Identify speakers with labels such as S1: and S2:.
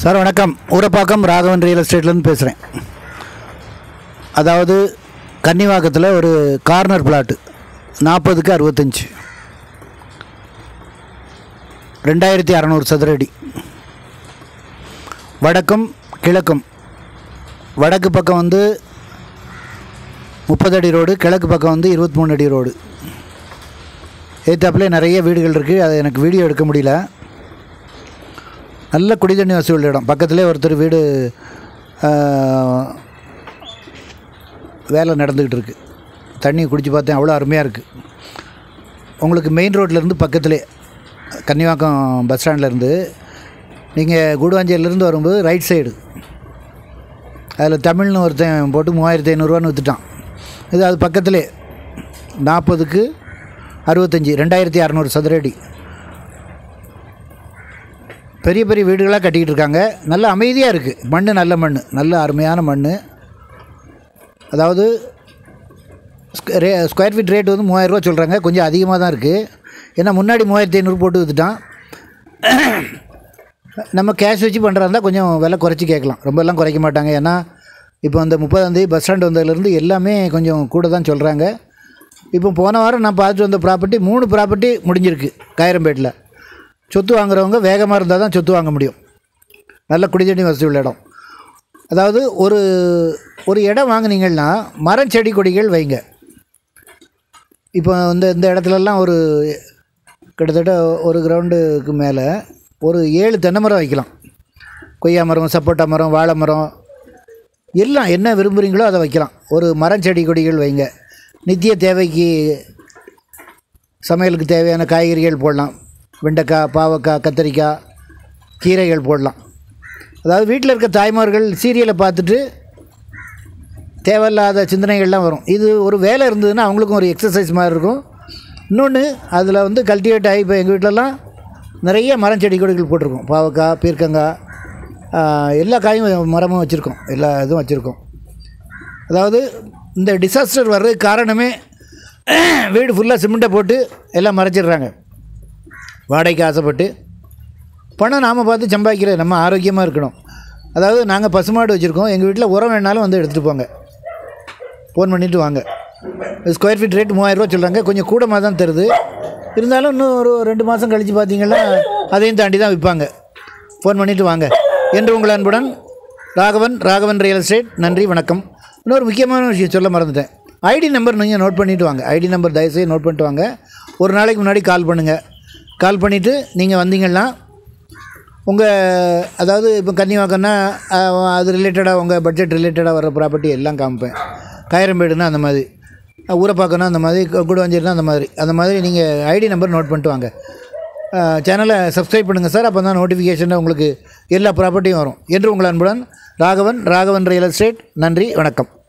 S1: Sir வணக்கம். Urapakkam Raghavan real எஸ்டேட்லேருந்து பேசுகிறேன். அதாவது கன்னிவாக்கத்தில் ஒரு கார்னர் பிளாட்டு 40க்கு 65, 2600 சதுர அடி. வடக்கும் கிழக்கும், வடக்கு பக்கம் வந்து 30 அடி ரோடு, கிழக்கு பக்கம் வந்து 23 அடி ரோடு. ஏத்தாப்புல நிறைய வீடுகள் இருக்குது. அதை எனக்கு வீடியோ எடுக்க முடியல. நல்ல குடிதண்ணி வசதி உள்ள இடம். பக்கத்துலேயே ஒருத்தர் வீடு வேலை நடந்துக்கிட்டு இருக்குது. தண்ணி குடித்து பார்த்தேன், அவ்வளோ அருமையாக இருக்குது. உங்களுக்கு மெயின் ரோட்லேருந்து பக்கத்துலேயே, கன்னிவாக்கம் பஸ் ஸ்டாண்ட்லேருந்து நீங்கள் கூடுவாஞ்சேரியிலேருந்து வரும்போது ரைட் சைடு, அதில் தமிழ்னு ஒருத்தன் போட்டு 3500 விற்றுட்டான். இது அது பக்கத்துலேயே 40க்கு 65, 2600 சதுர அடி. பெரிய பெரிய வீடுகளாக கட்டிக்கிட்டு இருக்காங்க. நல்ல அமைதியாக இருக்குது. மண் நல்ல மண், நல்ல அருமையான மண். அதாவது ஸ்கொயர் ஃபீட் ரேட் வந்து 3000 ரூபா சொல்கிறாங்க. கொஞ்சம் அதிகமாக தான் இருக்குது. ஏன்னா முன்னாடி 3500 போட்டு விற்றுட்டான். நம்ம கேஷ் வச்சு பண்ணுறதா இருந்தால் கொஞ்சம் விலை குறைச்சி கேட்கலாம். ரொம்பலாம் குறைக்க மாட்டாங்க. ஏன்னா இப்போ அந்த 30ஆந்தேதி பஸ் ஸ்டாண்டு வந்ததுலேருந்து எல்லாமே கொஞ்சம் கூட தான் சொல்கிறாங்க. இப்போ போன வாரம் நான் பார்த்துட்டு வந்த ப்ராப்பர்ட்டி 3 ப்ராப்பர்ட்டி முடிஞ்சிருக்கு காயிரம்பேட்டில். சொத்து வாங்குறவங்க வேகமாக இருந்தால் தான் சொத்து வாங்க முடியும். நல்ல குடிதண்ணி வசதி உள்ள இடம். அதாவது ஒரு இடம் வாங்கினீங்கன்னா மரம் செடி கொடிகள் வைங்க. இப்போ இந்த இடத்துலலாம் ஒரு கிட்டத்தட்ட ஒரு கிரவுண்டுக்கு மேலே ஒரு 7 தென்னை மரம் வைக்கலாம். கொய்யா மரம், சப்போட்டா மரம், வாழை மரம், எல்லாம் என்ன விரும்புகிறீங்களோ அதை வைக்கலாம். ஒரு மரம் செடி கொடிகள் வைங்க. நித்திய தேவைக்கு சமையலுக்கு தேவையான காய்கறிகள் போடலாம். வெண்டைக்காய், பாவக்காய், கத்திரிக்காய், கீரைகள் போடலாம். அதாவது வீட்டில் இருக்க தாய்மார்கள் சீரியலை பார்த்துட்டு தேவையில்லாத சிந்தனைகள்லாம் வரும். இது ஒரு வேலை இருந்ததுன்னா அவங்களுக்கும் ஒரு எக்ஸசைஸ் மாதிரி இருக்கும். இன்னொன்று அதில் வந்து கல்டிவேட் ஆகி, இப்போ எங்கள் வீட்டிலலாம் நிறைய மரம் செடி கொடிகள் போட்டிருக்கோம். பாவக்காய், பீர்க்கங்காய், எல்லா காயும் மரமும் வச்சுருக்கோம். எல்லா இதுவும் வச்சுருக்கோம். அதாவது இந்த டிசாஸ்டர் வர்றதுக்கு காரணமே வீடு ஃபுல்லாக சிமெண்ட்டை போட்டு எல்லாம் மறைச்சிடுறாங்க. வாடகைக்கு ஆசைப்பட்டு பணம் நாம் பார்த்து சம்பாதிக்கிறது. நம்ம ஆரோக்கியமாக இருக்கணும். அதாவது நாங்கள் பசுமாடு வச்சுருக்கோம். எங்கள் வீட்டில் உரம் வேணாலும் வந்து எடுத்துகிட்டு போங்க, ஃபோன் பண்ணிவிட்டு வாங்க. ஸ்கொயர் ஃபீட் ரேட் 3000 ரூபா சொல்கிறாங்க. கொஞ்சம் கூடமாக தான் தருது. இருந்தாலும் இன்னும் ஒரு 2 மாதம் கழித்து பார்த்தீங்கன்னா அதையும் தாண்டி தான் விற்பாங்க. ஃபோன் பண்ணிவிட்டு வாங்க என்று உங்கள் அன்புடன் ராகவன் ரியல் எஸ்டேட். நன்றி, வணக்கம். இன்னொரு முக்கியமான விஷயம் சொல்ல மறந்துட்டேன். ஐடி நம்பர் நீங்கள் நோட் பண்ணிவிட்டு வாங்க. ஐடி நம்பர் தயவுசெய்து நோட் பண்ணிட்டு வாங்க. ஒரு நாளைக்கு முன்னாடி கால் பண்ணுங்கள். கால் பண்ணிவிட்டு நீங்கள் வந்தீங்கன்னா அதாவது இப்போ கன்னிவாக்கம்னா அது ரிலேட்டடாக உங்கள் பட்ஜெட் ரிலேட்டடாக வர ப்ராப்பர்ட்டி எல்லாம் காமிப்பேன். காயிரம்பேடுனா அந்த மாதிரி, ஊரப்பாக்கம்னா அந்த மாதிரி, கூடுவாஞ்சேரினா அந்த மாதிரி நீங்கள் ஐடி நம்பர் நோட் பண்ணிட்டு வாங்க. சேனலை சப்ஸ்கிரைப் பண்ணுங்கள் சார். அப்போ தான் நோட்டிஃபிகேஷனில் உங்களுக்கு எல்லா ப்ராப்பர்ட்டியும் வரும். என்று உங்கள் அன்புடன் ராகவன் ரியல் எஸ்டேட். நன்றி, வணக்கம்.